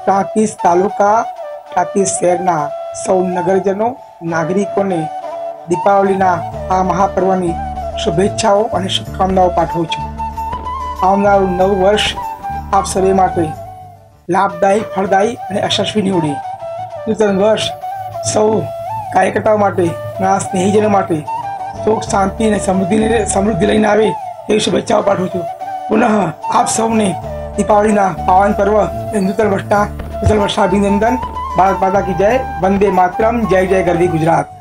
टांकीज तालुका टांकीज शहरना सौ नगरजनों नागरिकों ने दीपावलीना आ महापर्वनी शुभेच्छाओं और शुभकामनाओं पाठवुं छुं। आवनारू नव वर्ष आप सभी माटे लाभदायी फलदायी और यशस्वी निवडे। नूतन वर्ष सौ कार्यकर्ताओं माटे स्नेहीजनों माटे सुख शांति समृद्धि लईने आवे एवी शुभेच्छाओं पाठवुं छुं। पुनः आप सौने दीपावलीना पावन पर्व नूतन वर्षाभिनंदन। भारत माता की जय। वंदे मातरम। जय जय गरवी गुजरात।